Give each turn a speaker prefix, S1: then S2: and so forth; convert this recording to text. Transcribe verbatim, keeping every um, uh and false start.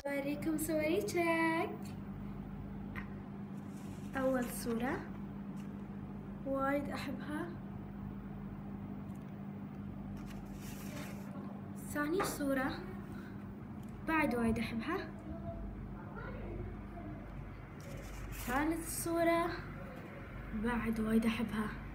S1: أوريكم صوريتك. أول صورة وايد أحبها، ثاني صورة بعد وايد أحبها، ثالث صورة بعد وايد أحبها.